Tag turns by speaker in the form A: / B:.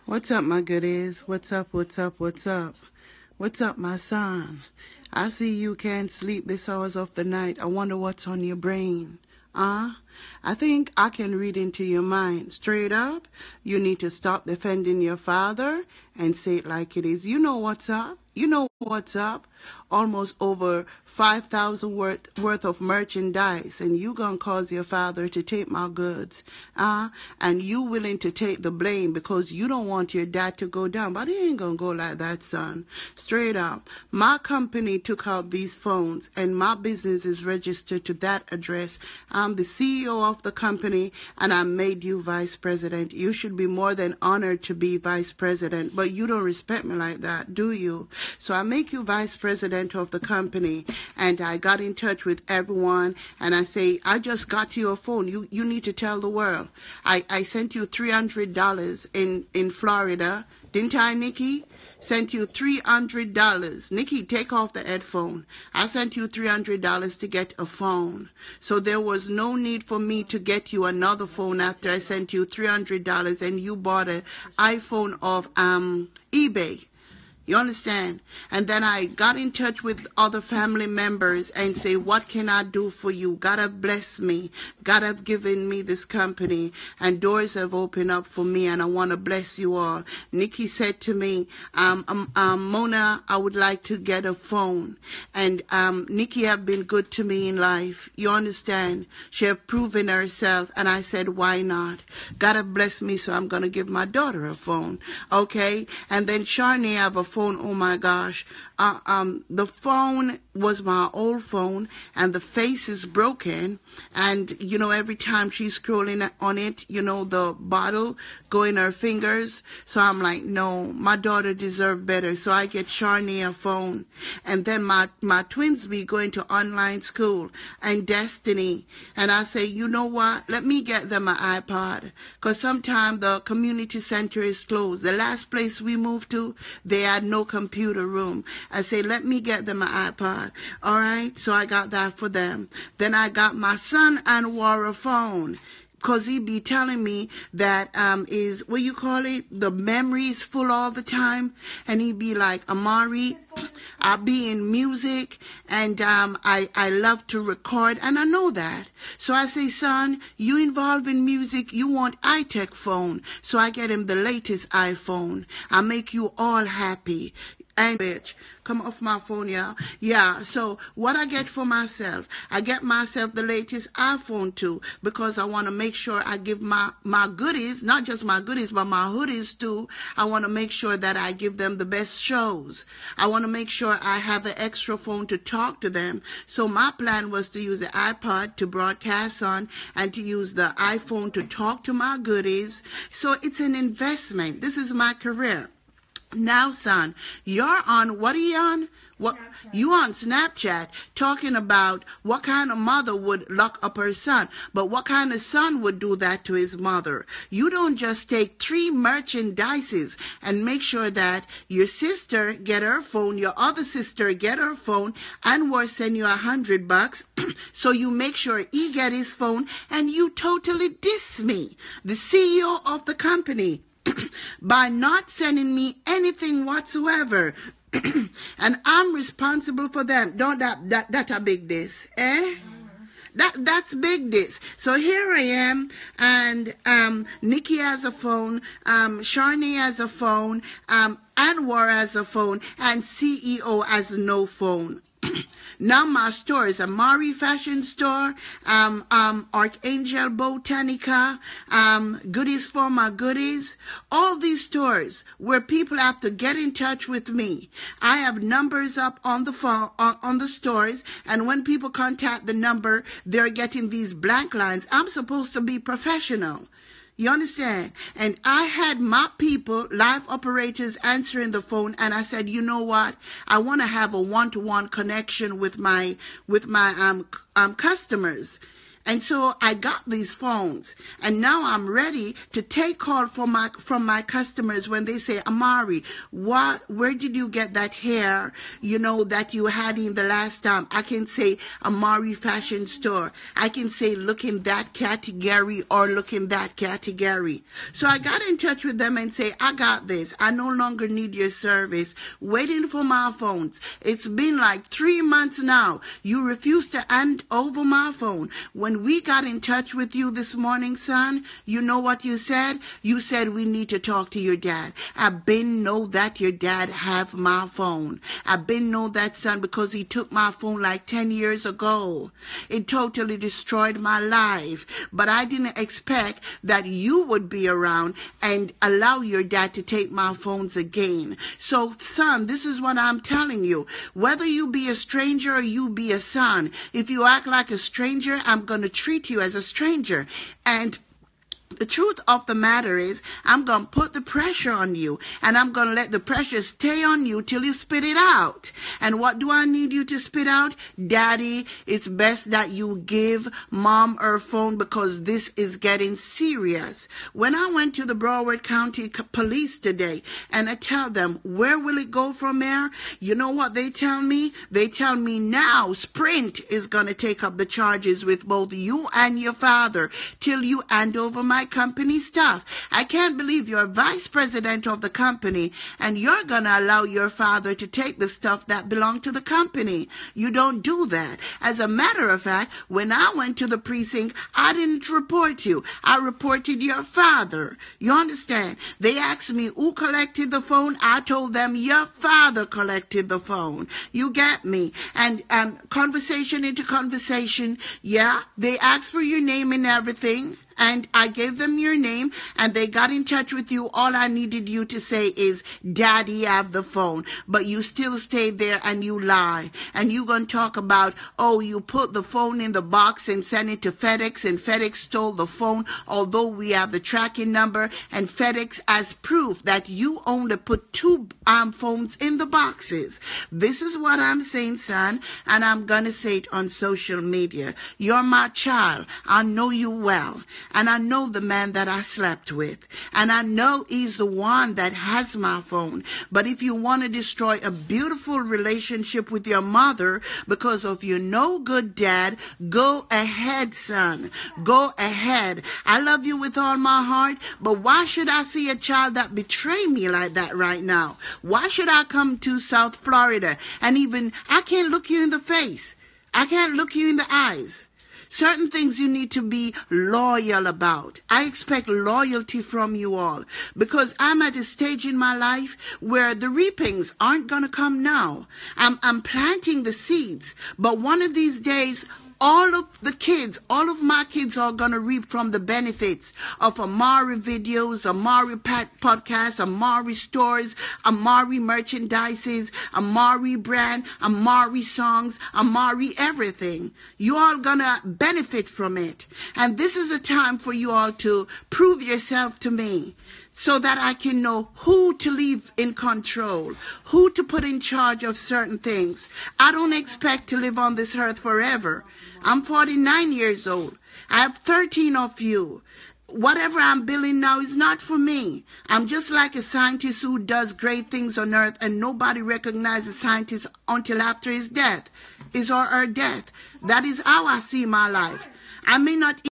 A: What's up, my goodies? What's up, what's up, what's up? What's up, my son? I see you can't sleep this hours of the night. I wonder what's on your brain. I think I can read into your mind. Straight up, you need to stop defending your father and say it like it is. You know what's up? You know what's up? Almost over 5,000 worth of merchandise, and you gonna cause your father to take my goods, and you willing to take the blame because you don't want your dad to go down. But he ain't gonna go like that, son. Straight up, my company took out these phones, and my business is registered to that address. I'm the CEO of the company, and I made you vice president. You should be more than honored to be vice president, but you don't respect me like that, do you? So I make you vice president of the company, and I got in touch with everyone, and I say, I just got your phone. You need to tell the world. I sent you $300 in Florida. Didn't I, Nikki? Sent you $300. Nikki, take off the headphone. I sent you $300 to get a phone. So there was no need for me to get you another phone after I sent you $300 and you bought an iPhone off eBay. You understand? And then I got in touch with other family members and say, what can I do for you? God have blessed me. God have given me this company, and doors have opened up for me, and I want to bless you all. Nikki said to me, Mona, I would like to get a phone. And Nikki have been good to me in life. You understand? She have proven herself, and I said, why not? God have blessed me, so I'm going to give my daughter a phone. Okay? And then Sharney have a phone. Oh my gosh. The phone was my old phone, and the face is broken, and you know, every time she's scrolling on it, you know, the bottle go in her fingers. So I'm like, no, my daughter deserves better. So I get Sharney a phone, and then my twins be going to online school, and Destiny, and I say, you know what, let me get them an iPod, because sometimes the community center is closed. The last place we moved to, they had no computer room. I say, let me get them an iPod. All right, so I got that for them. Then I got my son Anwar a phone, because he be telling me that is, what you call it, the memory's full all the time. And he be like, Amari, I be in music, and I love to record, and I know that. So I say, son, you involved in music, you want iTech phone. So I get him the latest iPhone. I make you all happy. And bitch, come off my phone, y'all. Yeah, so what I get for myself, I get myself the latest iPhone too, because I want to make sure I give my goodies, not just my goodies, but my hoodies too. I want to make sure that I give them the best shows. I want to make sure I have an extra phone to talk to them. So my plan was to use the iPod to broadcast on, and to use the iPhone to talk to my goodies. So it's an investment. This is my career. Now, son, you're on, what are you on? What Snapchat. You on Snapchat talking about what kind of mother would lock up her son, but what kind of son would do that to his mother? You don't just take 3 merchandises and make sure that your sister get her phone, your other sister get her phone, and we'll send you $100. So you make sure he get his phone, and you totally diss me, the CEO of the company, by not sending me anything whatsoever. And I'm responsible for them. Don't that a big diss, eh? That's big diss. So here I am, and Nikki has a phone, Sharney has a phone, Anwar has a phone, and CEO has no phone. Now my store is Amari Fashion Store, Archangel Botanica, Goodies for My Goodies, all these stores where people have to get in touch with me. I have numbers up on the phone, on the stores, and when people contact the number, they're getting these blank lines. I'm supposed to be professional. You understand? And I had my people, live operators, answering the phone, and I said, you know what? I want to have a one-to-one connection with my customers. And so I got these phones, and now I'm ready to take call from my customers when they say, Amari, where did you get that hair, that you had in the last time? I can say Amari Fashion Store. I can say look in that category or look in that category. So I got in touch with them and say, I got this. I no longer need your service. Waiting for my phones. It's been like 3 months now. You refuse to hand over my phone. When we got in touch with you this morning, son, you know what you said? You said we need to talk to your dad. I been know that your dad have my phone. I been know that, son, because he took my phone like 10 years ago. It totally destroyed my life. But I didn't expect that you would be around and allow your dad to take my phones again. So, son, this is what I'm telling you. Whether you be a stranger or you be a son, if you act like a stranger, I'm going to treat you as a stranger. And the truth of the matter is, I'm going to put the pressure on you, and I'm going to let the pressure stay on you till you spit it out. And what do I need you to spit out? Daddy, it's best that you give mom her phone because this is getting serious. When I went to the Broward County Police today, and I tell them, where will it go from there? You know what they tell me? They tell me now Sprint is going to take up the charges with both you and your father till you hand over my company stuff. I can't believe you're vice president of the company and you're going to allow your father to take the stuff that belonged to the company. You don't do that. As a matter of fact, when I went to the precinct, I didn't report you. I reported your father. You understand? They asked me who collected the phone. I told them your father collected the phone. You get me? And conversation into conversation, yeah, they asked for your name and everything. And I gave them your name, and they got in touch with you. All I needed you to say is, Daddy, have the phone. But you still stayed there and you lie. And you going to talk about, oh, you put the phone in the box and sent it to FedEx, and FedEx stole the phone, although we have the tracking number, and FedEx has proof that you only put 2 phones in the boxes. This is what I'm saying, son, and I'm going to say it on social media. You're my child. I know you well. And I know the man that I slept with. And I know he's the one that has my phone. But if you want to destroy a beautiful relationship with your mother because of your no good dad, go ahead, son. Go ahead. I love you with all my heart, but why should I see a child that betray me like that right now? Why should I come to South Florida and I can't look you in the face. I can't look you in the eyes. Certain things you need to be loyal about. I expect loyalty from you all because I'm at a stage in my life where the reapings aren't going to come now. I'm planting the seeds, but one of these days, all of my kids are going to reap from the benefits of Amari videos, Amari podcasts, Amari stores, Amari merchandises, Amari brand, Amari songs, Amari everything. You all going to benefit from it. And this is a time for you all to prove yourself to me, so that I can know who to leave in control, who to put in charge of certain things. I don't expect to live on this earth forever. I'm 49 years old. I have 13 of you. Whatever I'm building now is not for me. I'm just like a scientist who does great things on earth and nobody recognizes a scientist until after his death, his or her death. That is how I see my life. I may not